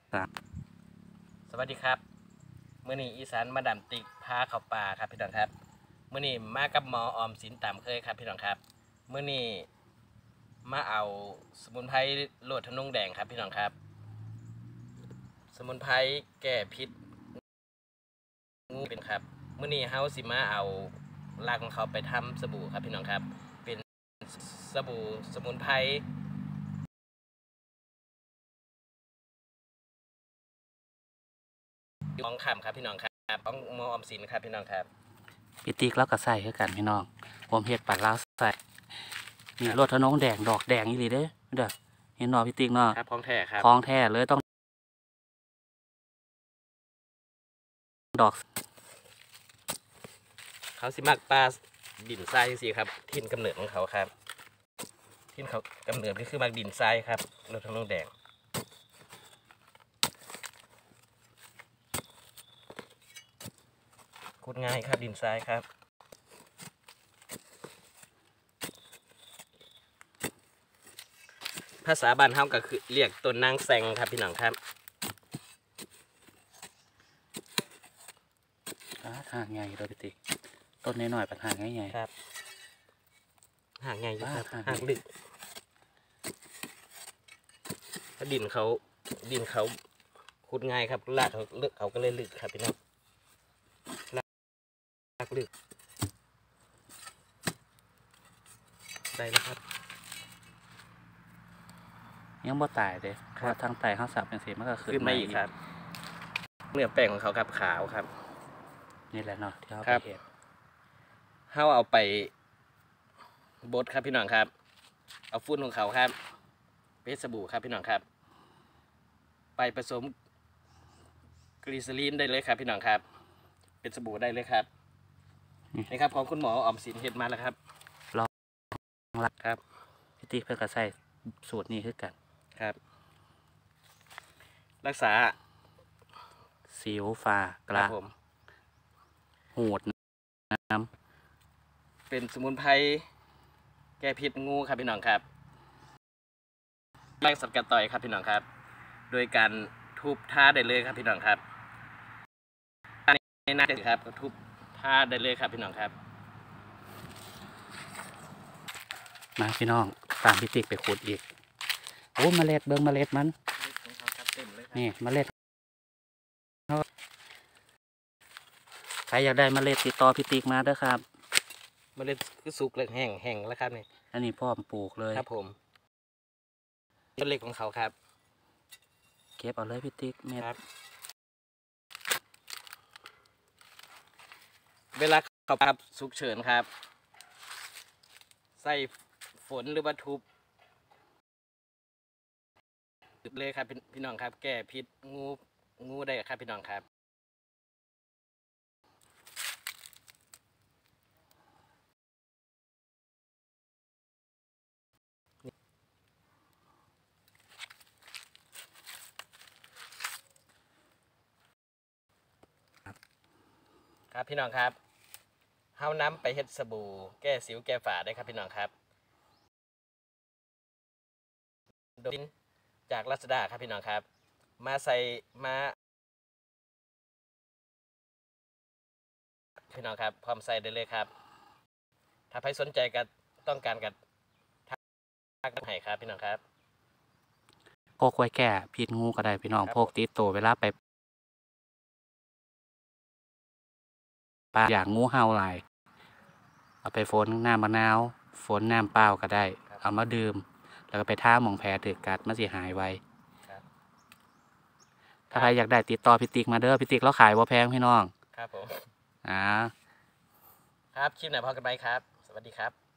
สวัสดีครับมื้อนี้อีสานมาดามติ๊กพาเข้าป่าครับพี่น้องครับมื้อนี้มากับหมอออมสินตามเคยครับพี่น้องครับมื้อนี้มาเอาสมุนไพรโลดทะนงแดงครับพี่น้องครับสมุนไพรแก้พิษงูเป็นครับมื้อนี้เฮาสิมาเอารากของเขาไปทำสบู่ครับพี่น้องครับเป็นสบู่สมุนไพรของคำครับพี่น้องครับของหมอออมสินครับพี่น้องครับพี่ติ๊กแล้วก็ใส่คือกันพี่น้องผมเฮ็ดปัดแล้วใส่นี่รถทะนงแดงดอกแดงอีหลีเด้เด้อเห็นเนาะพี่ติ๊กเนาะครับของแท้ครับของแท้เลยต้องดอกเขาสิมักปลาดินทรายสิครับทินกำเนิดของเขาครับทินเขากำเนิดก็คือมักดินทรายครับรถทางลงแดงขุดง่ายครับดินทรายครับภาษาบ้านเฮาก็คือเรียกต้นนางแซงครับพี่น้องครับหางใหญ่เลยพี่ติ๊กต้นน้อยๆปัญหาใหญ่ๆครับหางใหญ่ครับหางลึกถ้าดินเขาขุดง่ายครับลากเขาลึกเขาก็เลยลึกครับพี่น้องลากลึกได้แล้วครับยังบ่ตายเลยเพราะทางไตเขาสับเป็นสีมันก็ขึ้นมาอีกครับเนื้อแป้งของเขาครับขาวครับนี่แหละเนาะที่เขาไปเห็ดเขาเอาไปบดครับพี่น้องครับเอาฟุ้นของเขาครับเป็นสบู่ครับพี่น้องครับไปผสมกลีเซอรีนได้เลยครับพี่น้องครับเป็นสบู่ได้เลยครับนี่ครับของคุณหมอออมสินเห็ดมาแล้วครับลองครับพี่ติ๊กเพื่อใส่สูตรนี้คือกันครับรักษาสิวฟ้ากระหูดน้ำเป็นสมุนไพรแก้พิษงูครับพี่น้องครับแรงสับกระต่อยครับพี่น้องครับโดยการทุบท่าได้เลยครับพี่น้องครับในหน้าครับทุบท่าได้เลยครับพี่น้องครับมาพี่น้องตามพี่ติ๊กไปขุดอีกโอ้เมล็ดเบิ้งเมล็ดมันนี่เมล็ดใครอยากได้เมล็ดติดต่อพี่ติ๊กมาเด้อครับเมล็ดคือสุกเลยแห้งแล้วครับนี่อันนี้พ่อมปลูกเลยครับผมต้นเล็กของเขาครับเก็บเอาเลยพี่ติ๊กเม็ดเวลาเขาครับสุกเฉินครับใส่ฝนหรือว่าทุบเลยครับพี่น้องครับแก้พิษงูได้ครับพี่น้องครับครับพี่น้องครับเฮาน้ำไปเฮ็ดสบู่แก้สิวแก้ฝ้าได้ครับพี่น้องครับโดยจากรัชดาครับพี่น้องครับมาใส่มาพี่น้องครับพร้อมใส่ได้เลยครับถ้าใครสนใจก็ต้องการกันทักให้ครับพี่น้องครับพกไว้แก่พิษงูก็ได้พี่น้องพกติดตัวเวลาไปปลาอย่างงูเห่าลายเอาไปฝนน้ำมะนาวฝนน้ำเปล่าก็ได้เอามาดื่มแล้วก็ไปท่าหมองแผลถือกัดมันสิหายไวถ้าใครอยากได้ติดต่อพี่ติ๊กมาเด้อพี่ติ๊กเราขายบ่แพงพี่น้องครับผมครับคลิปไหนพอกันไปครับสวัสดีครับ